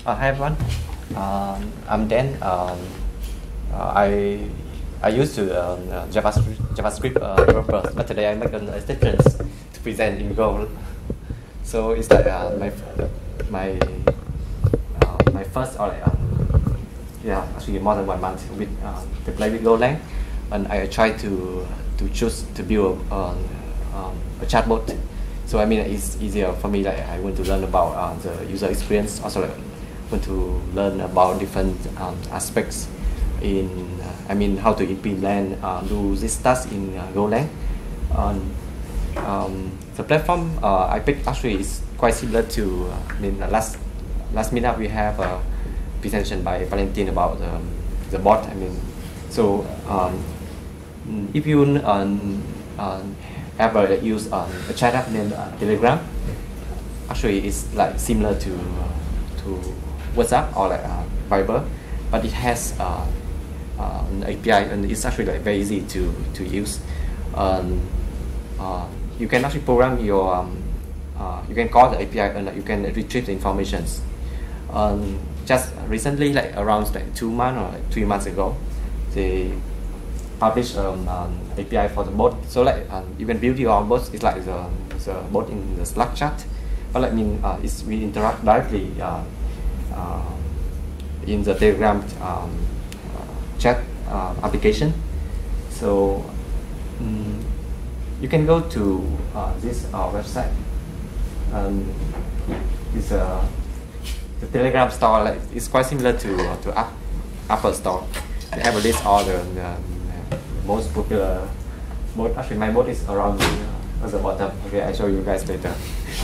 Hi everyone. I'm Dan. I used to JavaScript developer, but today I make an extension to present in Go. So it's like my my first or like yeah, actually more than 1 month with to play with Golang, and I try to choose to build a chatbot. So I mean it's easier for me. Like I want to learn about the user experience, also like want to learn about different aspects in I mean how to implement do this task in Golang. The platform I picked actually is quite similar to I mean last meetup we have a presentation by Valentin about the bot. I mean so if you ever use a chat app named Telegram, actually it's like similar to WhatsApp or like Viber, but it has an API and it's actually like very easy to use. You can actually program your you can call the API and you can retrieve the information. Just recently, like around like 2 months or like 3 months ago, they published API for the bot. So like you can build your own bot. It's like the bot in the Slack chat, but like it's we interact directly in the Telegram chat application. So you can go to this website. It's the Telegram store. Like it's quite similar to Apple Store. They have a list of the most popular mode. Actually, my mode is around at the bottom. Okay, I show you guys later.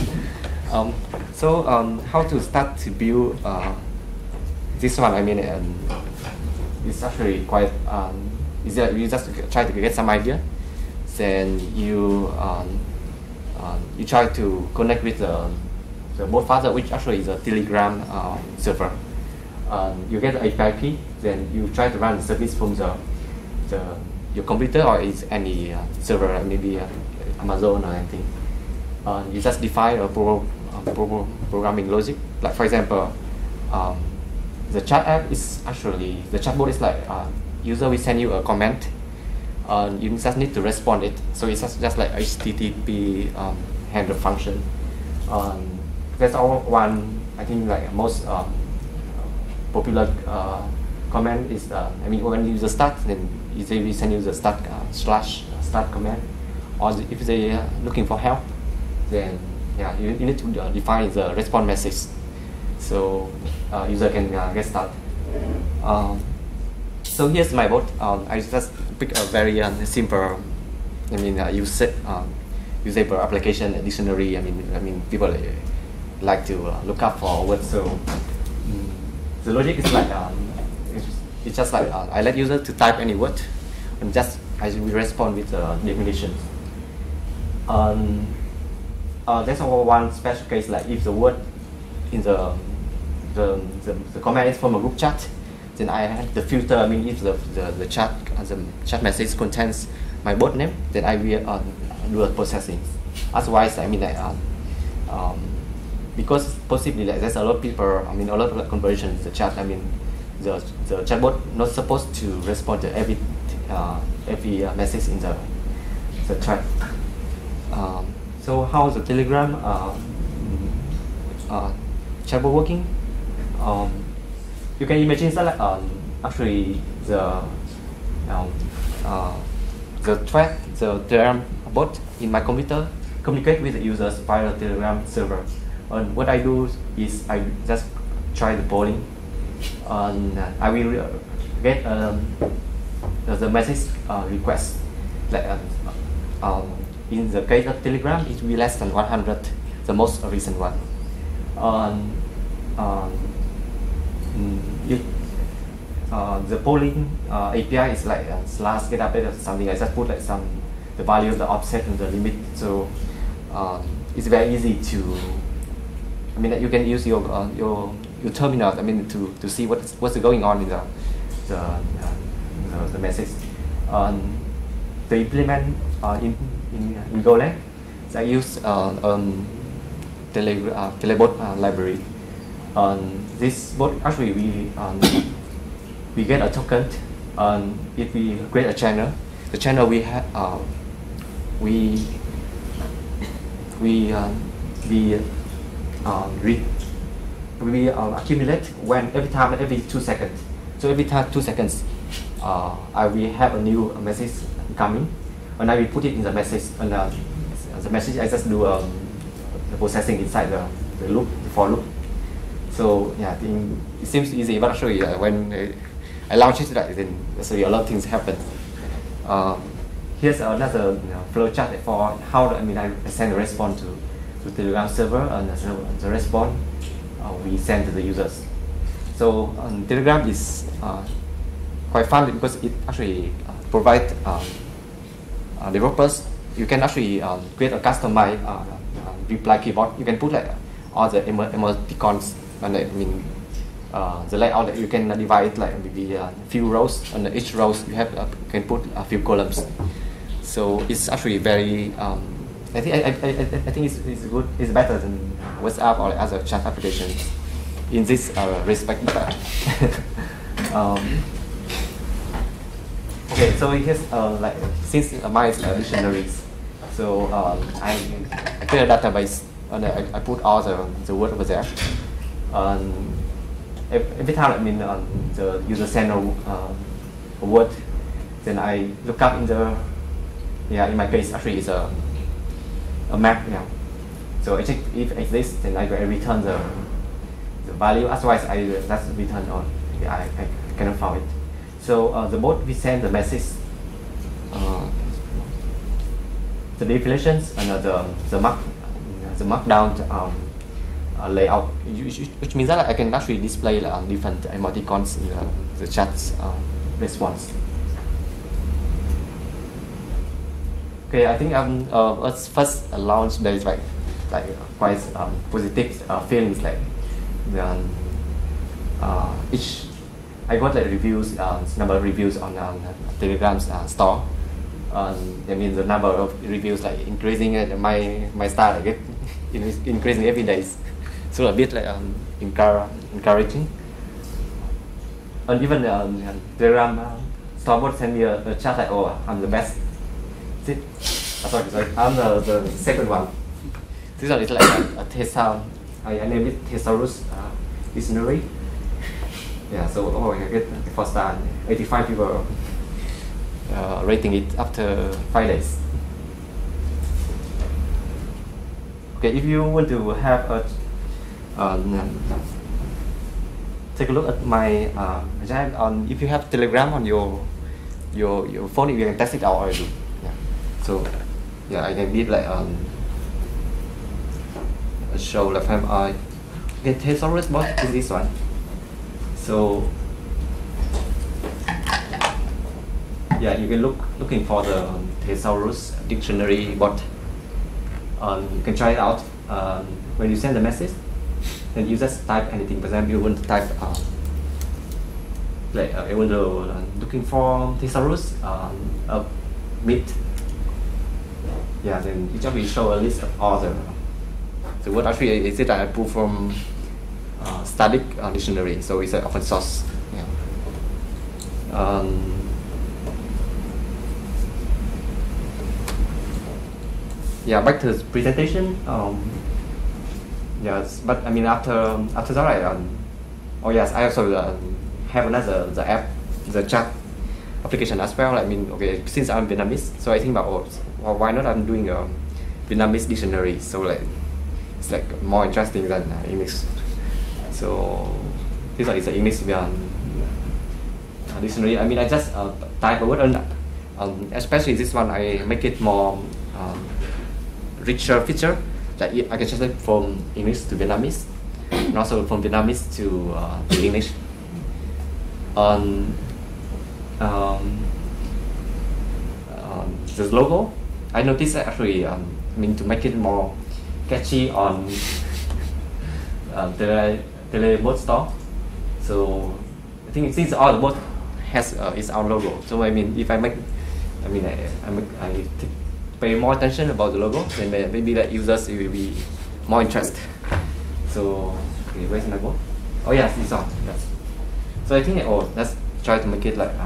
How to start to build this one? I mean, it's actually quite easy. You just try to get some idea, then you try to connect with the bot father, which actually is a Telegram server. You get the API key, then you try to run the service from your computer or is any server, like maybe Amazon or anything. You just define a programming logic. Like for example, the chat app is actually the chatbot is like user will send you a comment. You just need to respond it. So it's just like HTTP handle function. That's all one. I think like most popular comment is I mean when you use the start, then they will send you the start start command, or if they are looking for help, then yeah you need to define the response message, so user can get started. So here's my bot. I just pick a very simple, I mean usable application dictionary. I mean people like to look up for words. So the logic is like it's just like I let user to type any word, and just I will respond with the definition. There's one special case, like if the word in the comment is from a group chat, then I have the filter. I mean, if the chat message contains my bot name, then I will do a processing. Otherwise, I mean like because possibly like there's a lot of people. I mean, a lot of like, conversations in the chat. I mean, the chatbot not supposed to respond to every message in the chat. So how is the Telegram chatbot working? You can imagine that like, actually the thread, the Telegram bot in my computer communicate with the users via the Telegram server. And what I do is I just try the polling, and I will get the message request. Like in the case of Telegram, it will be less than 100, the most recent one. The polling API is like slash get update or something. I just put like the value of the offset and the limit. So it's very easy to. I mean, you can use your terminal. I mean, to see what's going on in the message. To implement in Golang, I use Telebot library. This bot actually we get a token. If we create a channel, the channel we have we accumulate when every 2 seconds. So every time 2 seconds, we have a new message coming, and I will put it in the message. And the message I just do the processing inside the loop, the for loop. So yeah, I think it seems easy, but actually when I launch it, then actually a lot of things happen. Here's another flow chart for how I send a response to Telegram server, and the response we send to the users. So Telegram is quite fun because it actually provides developers. You can actually create a customized reply keyboard. You can put like all the emoticons, and the layout that you can divide like maybe a few rows, and each rows you can put a few columns. So it's actually very I think it's good. It's better than WhatsApp or other chat applications in this respect. Okay, so here's like since my dictionaries, so I create a database and I put all the word over there. Every time the user send a word, then I look up in the in my case actually it's a map. So I check if it exists, then I return the value. Otherwise I just return on I cannot find it. So the bot we send the message, the definitions and the markdown layout, which means that I can actually display different emoticons in the chat's response. Okay, I think first launch there is like quite positive feelings like each. I got like reviews, number of reviews on Telegram's store. I mean the number of reviews like increasing. My star I get increasing every day, so a bit like encouraging. And even Telegram store bot send me a chat like, oh, I'm the best. Sorry, I'm the second one. This one is like a Thesaurus. I named it Thesaurus dictionary. Yeah, so I get 4 star. 85 people rating it after 5 days. Okay, if you want to have a take a look at my if you have Telegram on your phone, you can test it out already. Yeah. So yeah, I can did like a show like I get Thesaurus bot is this one. So yeah, you can looking for the Thesaurus dictionary bot. You can try it out. When you send the message, then you just type anything. For example, you want to type like I want to looking for Thesaurus meat. Yeah, then it will show a list of all the word. Actually, is it I pull from Static dictionary, so it's an open source. Yeah. Yeah, back to the presentation. Yes, but I mean after that, oh yes, I also have another the chat application as well. I mean, okay, since I'm Vietnamese, so I think about why not I'm doing a Vietnamese dictionary. So like it's like more interesting than English. So this one is an English dictionary. I mean, I just type a word, and especially this one, I make it more richer feature. Like I can translate from English to Vietnamese, and also from Vietnamese to English. The logo, I noticed that actually, I mean, to make it more catchy on Telebot store. So I think since all the bot has its own logo, so I mean, if I pay more attention about the logo, then maybe that users will be more interested. So Okay, where's my board? Oh yes, it's on. Yes. So I think let's try to make it like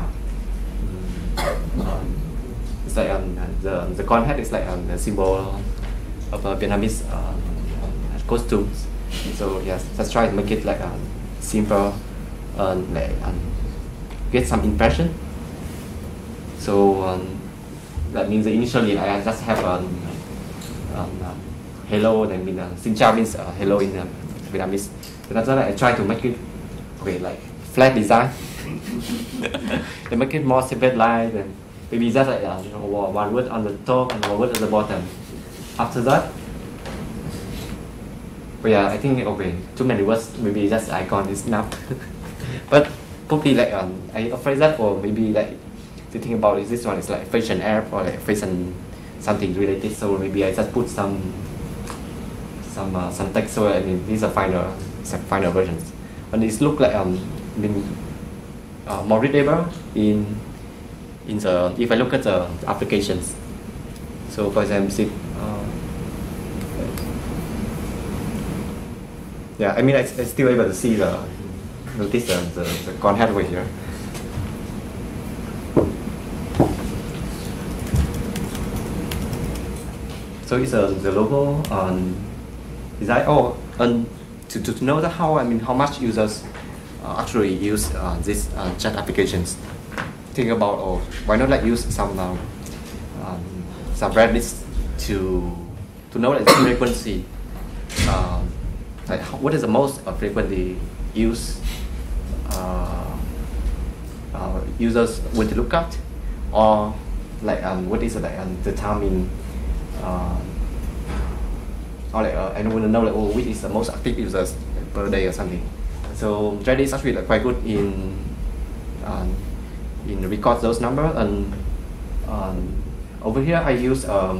it's like the corn hat is like the symbol of Vietnamese costumes. So yes, let's try to make it like simple and like get some impression. So that means initially I just have hello, then mean xin chào means hello in Vietnamese. Then after that I try to make it like flat design. They make it more separate lines and maybe just like one word on the top and one word at the bottom. After that, I think too many words, maybe just icon is enough. But probably like I afraid that, or maybe like to think about is this one is like fashion app or like fashion something related. So maybe I just put some text. So I mean these are final versions, and it look like more readable in the if I look at the applications. So for example, I mean I still able to see notice the con hat over here. So it's the logo design. And to know that how much users actually use these chat applications. Think about why not like use some brand lists to know like the frequency. Like what is the most frequently used users want to look at, or like what is like the time in or like I want to know like which is the most active users per day or something. So Reddit is actually like quite good in record those numbers, and over here I use a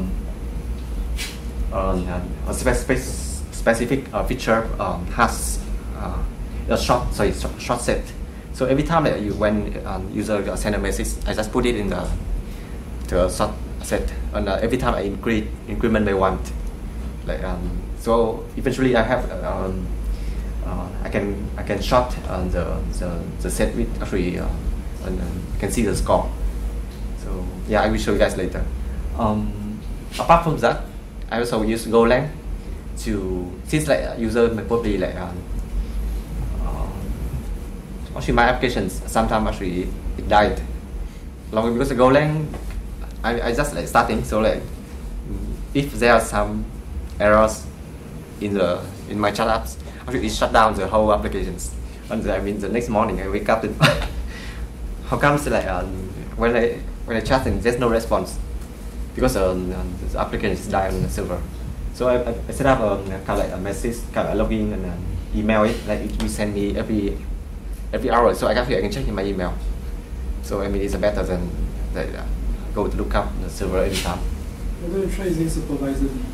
specific feature has a short set. So every time that when user send a message, I just put it in the short set, and every time I increment by 1. Like so eventually I have I can short the set with actually and you can see the score. So I will show you guys later. Apart from that, I also use Golang since like user may probably like actually my applications sometimes actually it died long because the Golang I just like starting, so like if there are some errors in my chat apps, actually it shut down the whole applications. And I mean the next morning I wake up and how comes like when I chat and there's no response because the application is dying on the server. So I set up kind of like a message, kind of login and email it, like it will send me every hour, so I can check in my email. So I mean it's better than go to look up the server every time. We're going to try using supervisor D.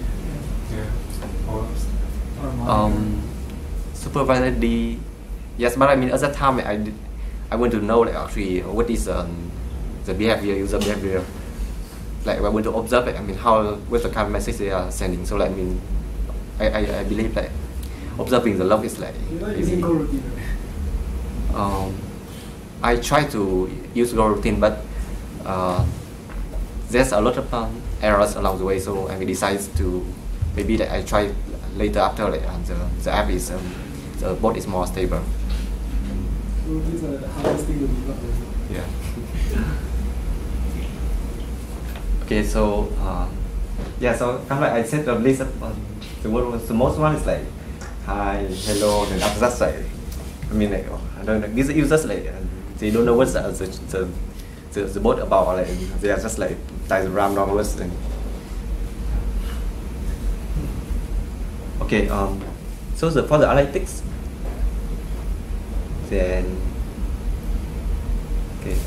Supervisor D, yes, but I mean at that time I want to know like actually what is the behavior, user behavior. Like I want to observe it. I mean what's the kind of message they are sending. So like I mean I believe like observing the log is like using coroutine. I try to use coroutine, but there's a lot of errors along the way. So I decide to maybe that I try later after like the app is the bot is more stable. So these are the hardest thing to debug. Yeah. Okay, so so kind of like I set the list of the most one is like hi, hello, and after that like I mean like I don't know, these users like they don't know what's the bot about, or like they are just like type random words. And okay, so for the analytics, then okay,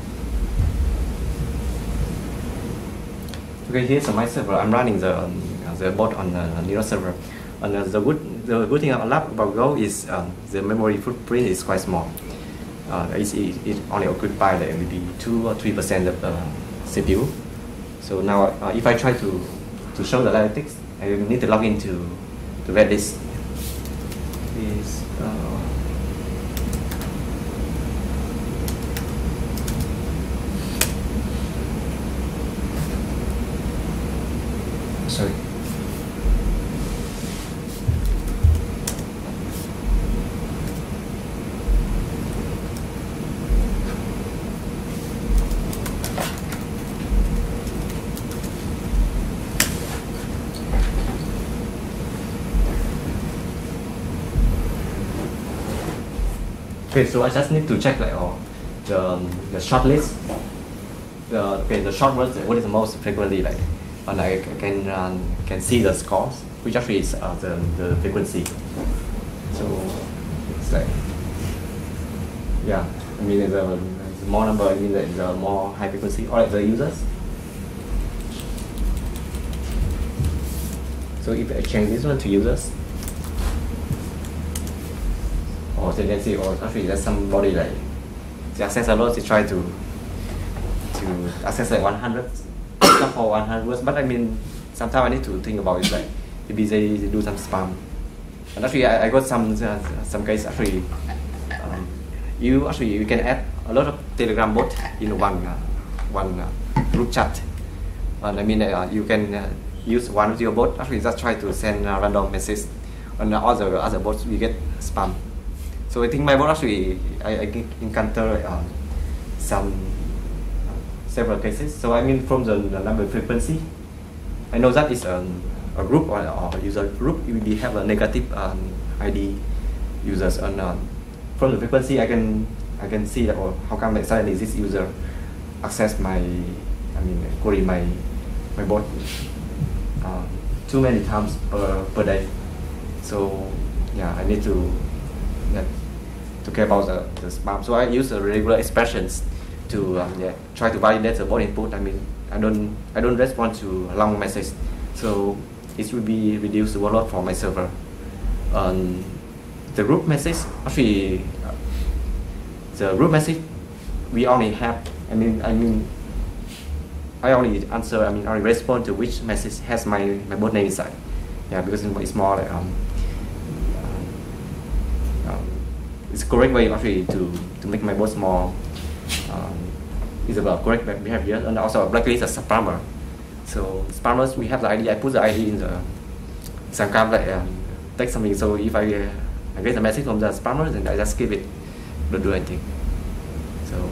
okay, here's my server. I'm running the the bot on the Neural server. And the good thing about Go is the memory footprint is quite small. It only occupies like maybe 2 or 3% of CPU. So now, if I try to show the analytics, I need to log into Redis. Sorry. Okay, so I just need to check like the short list. The short words, what is the most frequently like, and I can see the scores, which actually is the frequency. So it's like, yeah, I mean the more number, I mean the more high frequency, or like the users. So if I change this one to users, or so you can see, or actually there's somebody like the access a lot to try to access like 100 or 100 words, but I mean sometimes I need to think about it, like maybe they do some spam. And actually I got some case actually you can add a lot of Telegram bot in one group chat, and I mean you can use one of your bot actually just try to send a random message, and other bots we get spam. So I think my bot actually I encounter several cases. So I mean from the number frequency, I know that is a group or user group. We have a negative ID users, and from the frequency I can see that, or how come like suddenly this user access my query my bot too many times per day. So yeah, I need to care about the spam. So I use the regular expressions to try to validate the bot input. I mean I don't respond to a long message, so it will be reduce the workload for my server. The group message actually the group message we only have I only answer, I only respond to which message has my bot name inside. Yeah, because it's more like it's correct way actually to make my bots more is about correct behavior, and also blacklist a spammer. So spammers, we have the ID. I put the ID in the some kind of like text something. So if I get a message from the spammer, then I just skip it, don't do anything. So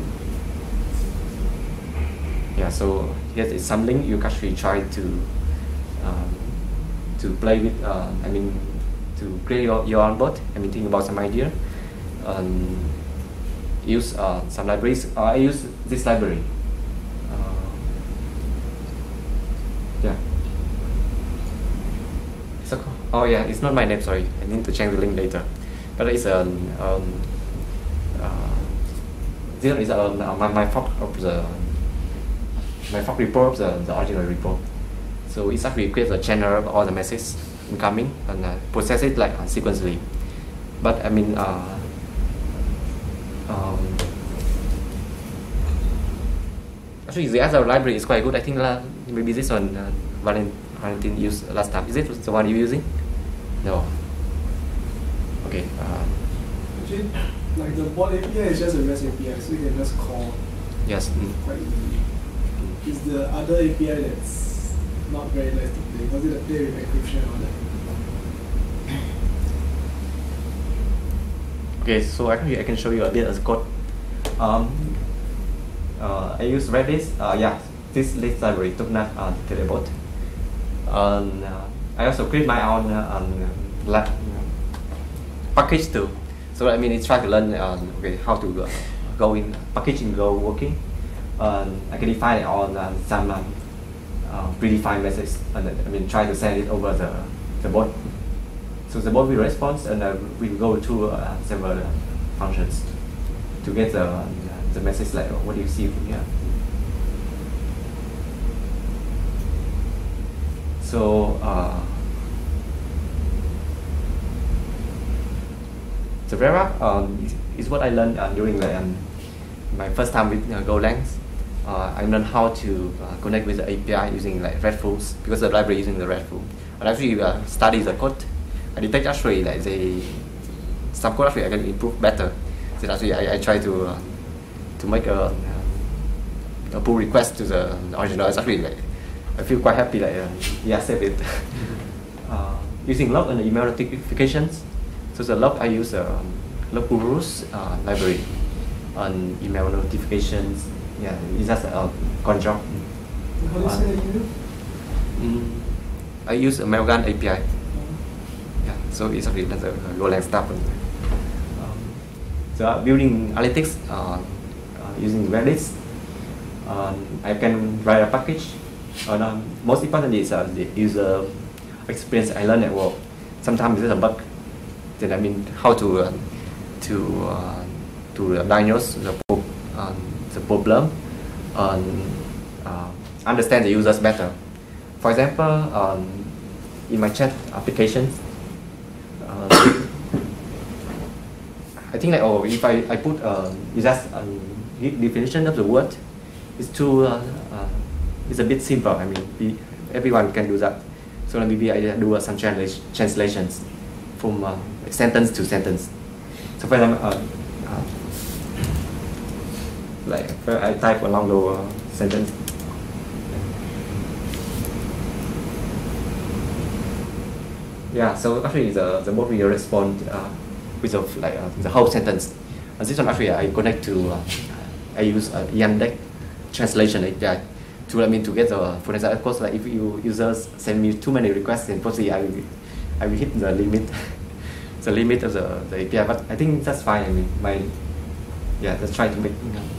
yeah, so here is something you actually try to play with. To create your own bot. Think about some idea. Use some libraries. I use this library. Yeah. So, oh yeah, it's not my name. Sorry, I need to change the link later. But it's this is my fork of the repo of the original repo. So it's actually creates a channel of all the messages incoming and process it like sequentially. But actually the other library is quite good. I think maybe this one Valentin used last time. Is it the one you're using? No. Okay. Actually, like the bot API is just a REST API, so you can just call. Yes. Quite easily. Is the other API that's not very nice to play? Was it a play with encryption or that? Okay, so actually I can show you a bit of code. I use Redis. This list library took not Telebot. I also create my own package too. So it's try to learn how to go in package in Go working. I can define it on some predefined message, and try to send it over the bot. So the bot will respond, and we'll go to several functions to get the message like what do you see from here. So the Vera is what I learned during my first time with Golang. I learned how to connect with the API using like RESTful, because the library using the RESTful. And actually study the code. I detect actually like some code actually I can improve better. So actually I try to make a pull request to the original. It's actually like I feel quite happy that yeah, save it. Using log and email notifications. So the log I use Logurus library on email notifications. Yeah, it's just a conjure. How do you say that you do? I use a Mailgun API. Yeah, so it's actually that's a Golang stuff. So building analytics using Redis, I can write a package. Most important is the user experience I learned at work. Sometimes there's a bug. Then I mean how to diagnose the problem and understand the users better. For example, in my chat applications, I think like if I put it's just a definition of the word, it's too it's a bit simple. I mean everyone can do that. So maybe I do some translations from sentence to sentence. So for example, like I type along the sentence. Yeah, so actually the bot will respond with the whole sentence. And this one actually I connect to I use Yandex translation API to get the, for example, of course, like if users send me too many requests, then possibly I will hit the limit the limit of the API. But I think that's fine. I mean just try to make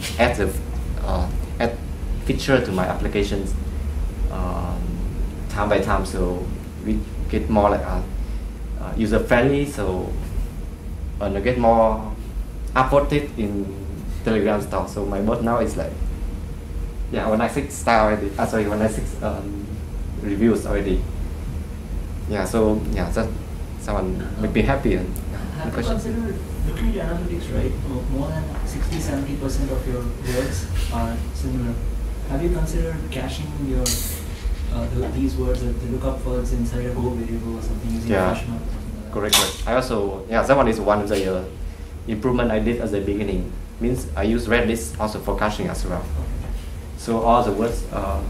add feature to my applications time by time, so we get more like user friendly. So and I get more upvoted in Telegram store. So my bot now is like 196 star already. 196 reviews already. Yeah, so that someone make me happy. And have you considered looking at analytics, right? More than 60-70% of your words are similar. Have you considered caching your these words, the lookup words inside a Go variable or something using hash map? Correct. I also that one is one of the improvement I did at the beginning. Means I use Redis also for caching as well. Okay. So all the words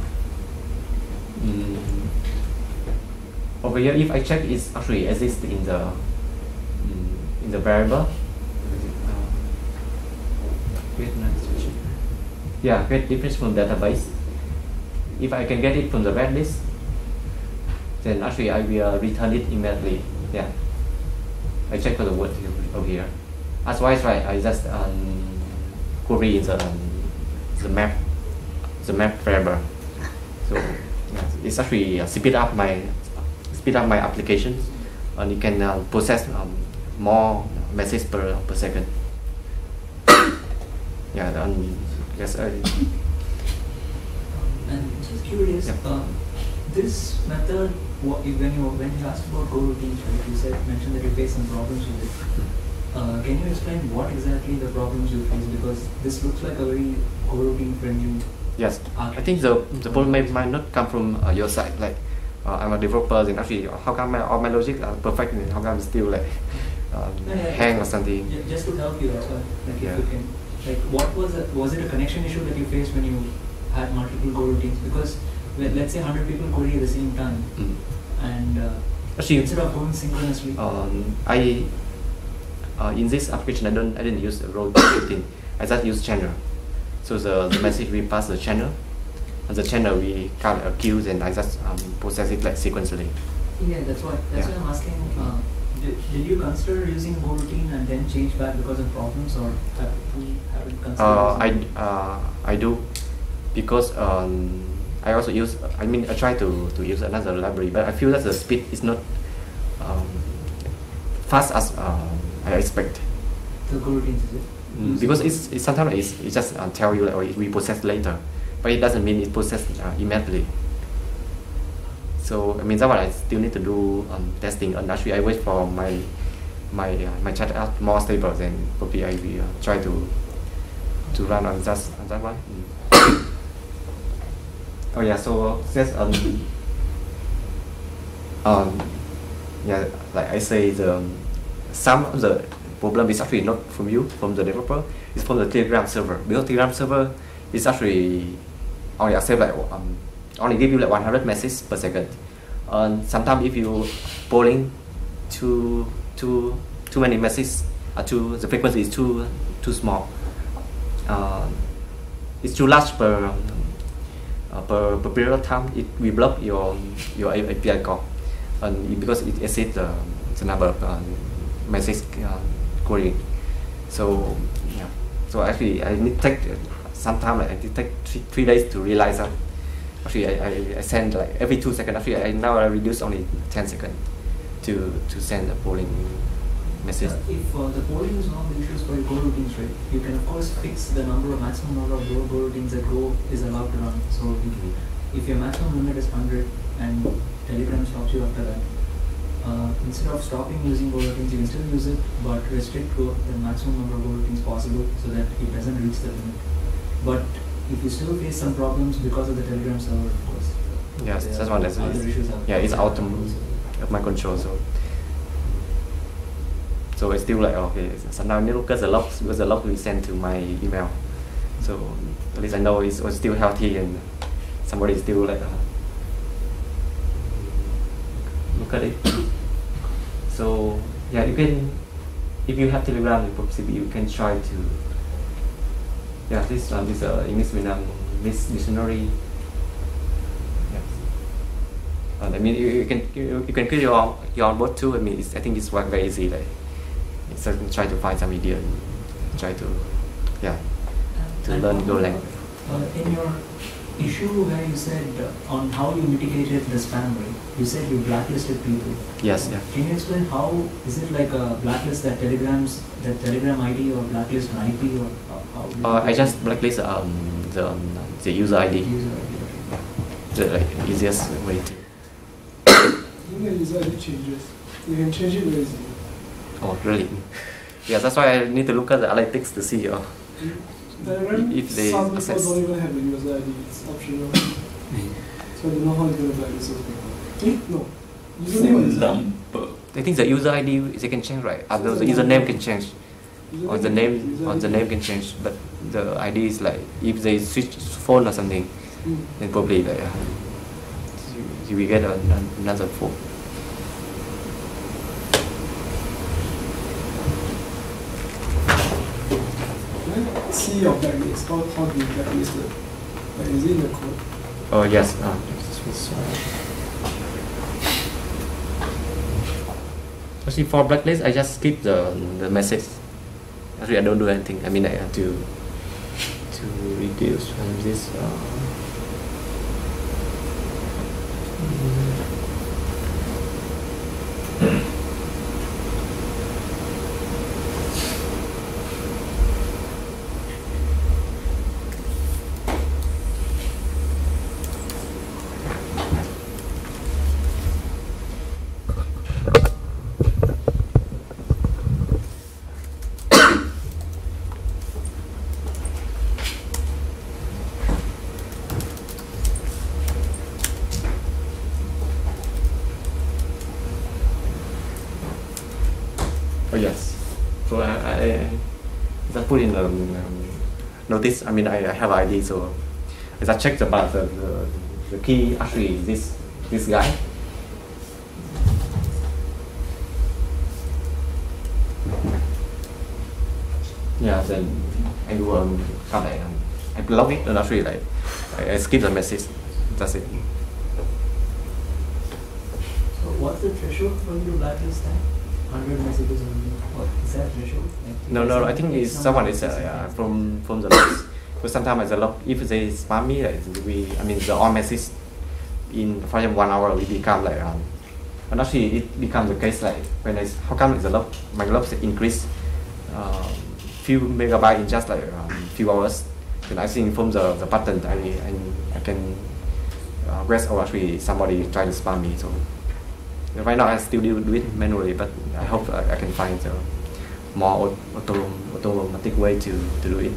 over here, if I check, it's actually exists in the variable. Get difference from database. If I can get it from the Redis, then actually I will return it immediately. Yeah, I check for the word over here. Otherwise, right, I just query the map variable. So it's actually speed up my applications, and you can process more messages per second. Yes. And just curious, this method, when you asked about Go routines, right, you mentioned that you faced some problems with it. Can you explain what exactly the problems you face? Because this looks like a very Go routine friendly. Yes, I think the problem might not come from your side. Like I'm a developer, and actually, how come all my logic are perfect, and how come it's still like hang or something? Just to help you, if you can, what was it a connection issue that you faced when you had multiple Go routines? Because let's say 100 people query at the same time, and actually, instead of going synchronously, in this application I didn't use a routine. I just use channel. So the message we pass the channel, and the channel we count a queues, and I just process it like sequentially. Yeah, that's why I'm asking. Did you consider using Go routine and then change back because of problems, or have you considered? I do, because I also use. I try to use another library, but I feel that the speed is not fast as I expect. The Go routines, is it? Because it's sometimes it just tell you or it will process later, but it doesn't mean it process immediately. So I mean that one I still need to do testing, and actually I wait for my chat app more stable, then probably I will try to run on that one. Oh yeah, so just yeah, like I say, some of the problem is actually not from you, from the developer. It's from the Telegram server, because Telegram server is actually only accept like only give you like 100 messages per second. And sometimes if you polling too many messages, the frequency is too small. It's too large per period of time. It will block your API call, and because it exceeds the number of message query. So yeah, so actually I need take some time. Like I need take 3 days to realize that. Actually I send like every 2 seconds. Actually now I reduce only 10 seconds to send a polling message. If the polling is one of the issues for your Go routines, right, you can of course fix the maximum number of Go routines that Go is allowed to run. So if your maximum limit is 100 and Telegram stops you after that, instead of stopping using Go routines, you can still use it, but restrict the maximum number of Go routines possible so that it doesn't reach the limit. But if you still face some problems because of the Telegram server, of course. Yes, that's one. Yeah, it's out of my control. So it's still like okay. Sometimes I need to look at the logs, because the log will send to my email. So at least I know it's still healthy, and somebody is still like look at it. So yeah, you can, if you have Telegram, you can try to. Yeah, this English Vietnam dictionary. Yes. I mean, you can create your own bot too. I mean, I think it's very easy. Like, so try to find some idea and try to learn Golang. In your issue where you said on how you mitigated the spam, right? You said you blacklisted people. Yes, yeah. Can you explain how is it like a blacklist that Telegram ID, or blacklist an IP, or how? I just blacklist the user ID. The easiest way to. I think the user ID changes. You can change it very easily. Oh really? Yeah, that's why I need to look at the analytics to see. Telegram, If they some people access. don't even have a user ID, it's optional. So I don't know how you're going to blacklist those people. No. Username is I think the user ID they can change, right? Although the username can change, or the name can change, but the ID is like if they switch phone or something, then probably like you will get another phone. See your blacklist. How do you blacklist it? Like, is it in the code? Oh yes. Actually, for blacklist, I just skip the message. Actually, I don't do anything. I mean, I have to reduce from this. Oh yes. So I just put in notice. I mean, I have ID, so I just checked about the key. Actually, this guy. Yeah. Then I do I block it, and actually like I skip the message. That's it. So what's the threshold for you to blacklist that? 100 messages only. What is that threshold? Like, No. I think it's someone is from the logs. Because sometimes the log, if they spam me, like the all message in for example 1 hour, we become like and actually it becomes the case like when how come the log my logs increase few megabyte in just like few hours. Then I think from the pattern I can REST or actually somebody trying to spam me. So right now I still do it manually, but I hope I can find a more automatic way to do it.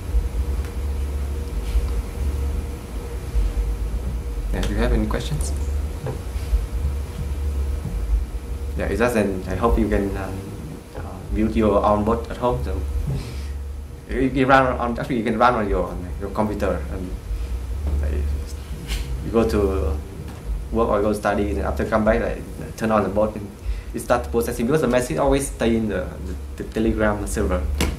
Yeah, do you have any questions? Yeah, it's just, and I hope you can build your own bot at home. So you can run on, actually you can run on your computer, and you go to work or go study, and after come back, turn on the bot and it starts processing, because the message always stay in the Telegram server.